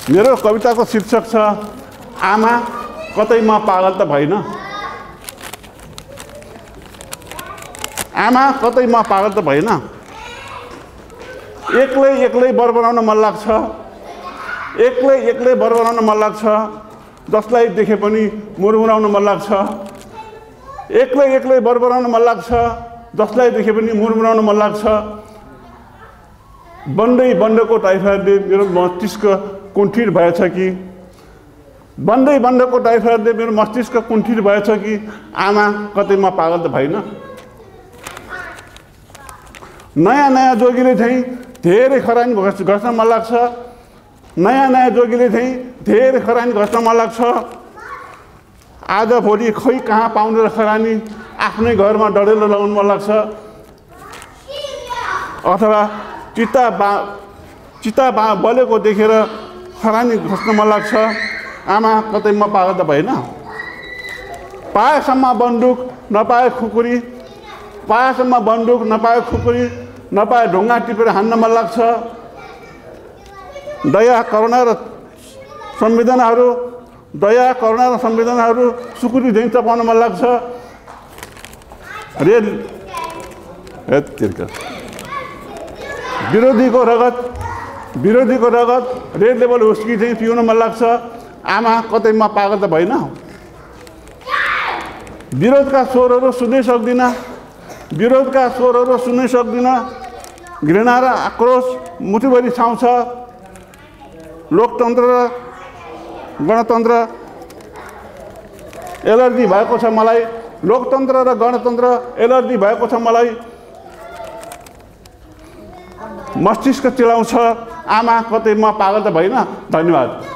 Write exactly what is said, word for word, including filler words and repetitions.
मेरो कविताको शीर्षक छ आमा कतै म पागल त भइन। आमा कतै म पागल त भइन। एक्लै एक्लै बर बनाउन मन लाग्छ, एक्लै एक्लै बर बनाउन मन लाग्छ, जसलाई देखे पनि मुरमुराउन मन लाग्छ। एक्लै एक्लै बर बनाउन मन लाग्छ, जसलाई देखे पनि मुरमुराउन मन लाग्छ। बन्दै बन्डको टाइफाइडले मेरो मस्तिष्क कुण्ठित भएछ कि, बन्दै बन्डको टाइफाइडले मेरो मस्तिष्क कुण्ठित भएछ कि आमा कतै म पागल त भइन। नयाँ नयाँ जोगीले चाहिँ धेरै खरानी घस्न मन लाग्छ, नयाँ नयाँ जोगीले चाहिँ धेरै खरानी घस्न मन लाग्छ। आज भोलि खोइ कहाँ पाउने र खरानी, आफ्नै घरमा डढेलो लगाउनु मन लाग्छ। अथवा चिता बा चिता बा बलेको देखेर खरानी घस्न मन लाग्छ। आमा कतै म पागल त भइन। पाएसम्म बन्दुक नपाए खुकुरी, पाएसम्म बन्दुक नपाए खुकुरी, नपाए ढुङ्गा टिपेर हान्न मन लाग्छ। दया करुणा र संवेदनाहरू दया करुणा र संवेदनाहरू सुकुरी झैँ चपाउन मन लाग्छ। रेल विरोधीको रगत विरोधीको रगत रेड लेभल हुस्की चाहिँ पिउन मन लाग्छ। आमा कतै म पागल त भइन। विरोधका स्वरहरू सुन्नै सक्दिनँ, विरोधका स्वरहरू सुन्नै सक्दिनँ। घृणा र आक्रोश मुठीभरि छाउँछ। लोकतन्त्र र गणतन्त्र एलर्जी भएको छ मलाई, लोकतन्त्र र गणतन्त्र एलर्जी भएको छ मलाई। मस्तिष्क चिलाउँछ। आमा कतै म पागल त भइन। धन्यवाद।